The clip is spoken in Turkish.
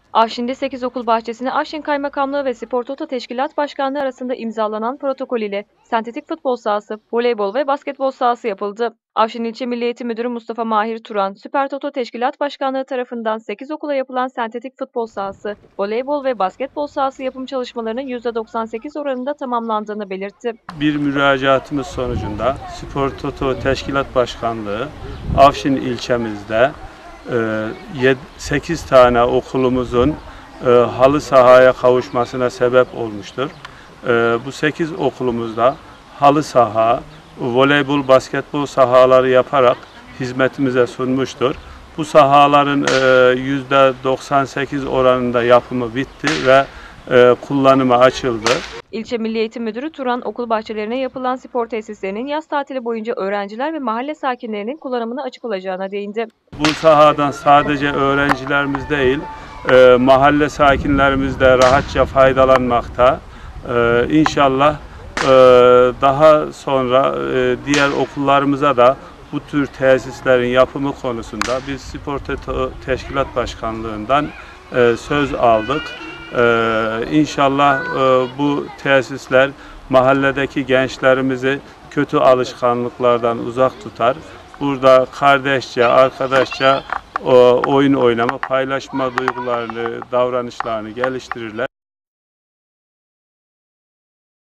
Afşin'de 8 okul bahçesine Afşin Kaymakamlığı ve Spor Toto Teşkilat Başkanlığı arasında imzalanan protokol ile sentetik futbol sahası, voleybol ve basketbol sahası yapıldı. Afşin İlçe Milli Eğitim Müdürü Mustafa Mahir Turan, Süper Toto Teşkilat Başkanlığı tarafından 8 okula yapılan sentetik futbol sahası, voleybol ve basketbol sahası yapım çalışmalarının %98 oranında tamamlandığını belirtti. Bir müracaatımız sonucunda Spor Toto Teşkilat Başkanlığı Afşin ilçemizde 8 tane okulumuzun halı sahaya kavuşmasına sebep olmuştur. Bu 8 okulumuzda halı saha, voleybol, basketbol sahaları yaparak hizmetimize sunmuştur. Bu sahaların %98 oranında yapımı bitti ve kullanıma açıldı. İlçe Milli Eğitim Müdürü Turan, okul bahçelerine yapılan spor tesislerinin yaz tatili boyunca öğrenciler ve mahalle sakinlerinin kullanımına açık olacağına değindi. Bu sahadan sadece öğrencilerimiz değil, mahalle sakinlerimiz de rahatça faydalanmakta. İnşallah daha sonra diğer okullarımıza da bu tür tesislerin yapımı konusunda biz Spor Toto Teşkilat Başkanlığı'ndan söz aldık. İnşallah bu tesisler mahalledeki gençlerimizi kötü alışkanlıklardan uzak tutar. Burada kardeşçe, arkadaşça oyun oynama, paylaşma duygularını, davranışlarını geliştirirler.